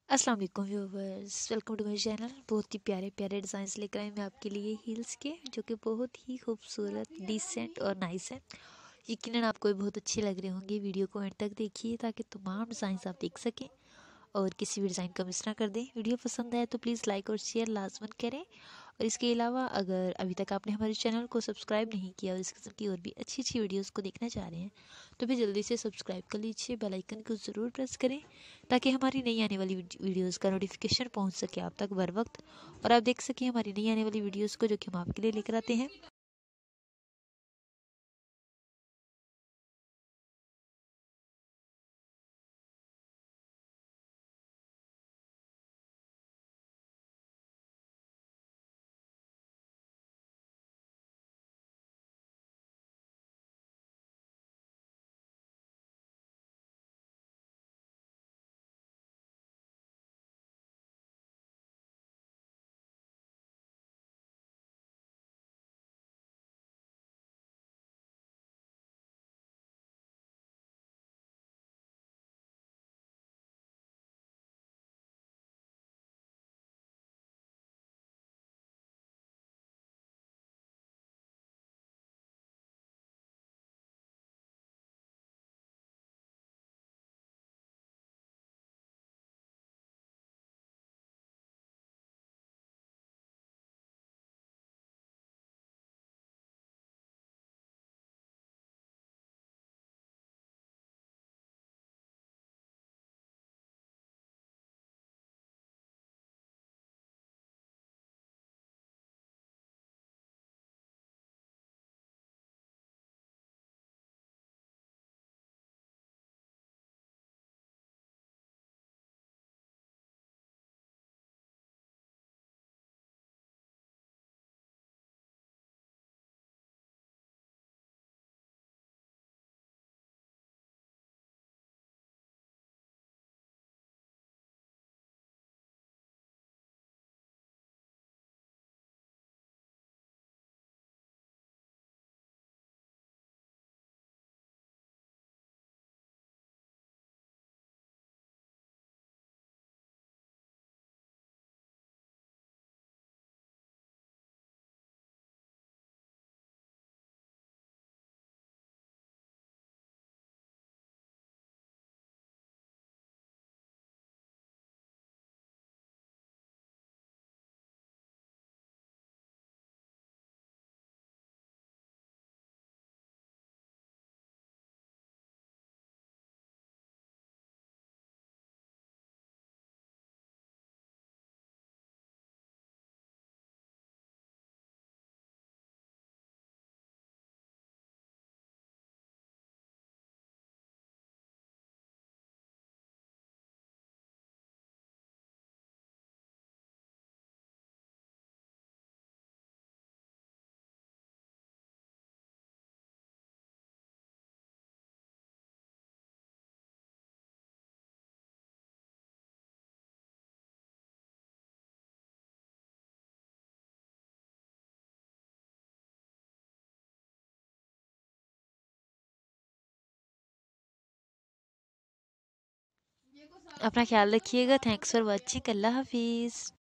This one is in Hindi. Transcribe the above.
अस्सलाम वालेकुम viewers, welcome to my channel. बहुत ही प्यारे प्यारे डिज़ाइंस लेकर आए मैं आपके लिए हील्स के, जो कि बहुत ही खूबसूरत, डिसेंट और नाइस है। यकीनन आपको भी बहुत अच्छे लग रहे होंगे। वीडियो को एंड तक देखिए ताकि तमाम डिज़ाइंस आप देख सकें और किसी भी डिज़ाइन का मिस ना कर दें। वीडियो पसंद आए तो प्लीज़ लाइक और शेयर लाजमन करें। और इसके अलावा अगर अभी तक आपने हमारे चैनल को सब्सक्राइब नहीं किया और इस किस्म की और भी अच्छी अच्छी वीडियोस को देखना चाह रहे हैं तो फिर जल्दी से सब्सक्राइब कर लीजिए, बेल आइकन को ज़रूर प्रेस करें ताकि हमारी नई आने वाली वीडियोस का नोटिफिकेशन पहुंच सके आप तक बर वक्त, और आप देख सकें हमारी नई आने वाली वीडियोस को जो कि हम आपके लिए लेकर आते हैं। अपना ख्याल रखिएगा। Thanks for watching. अल्लाह हाफिज़।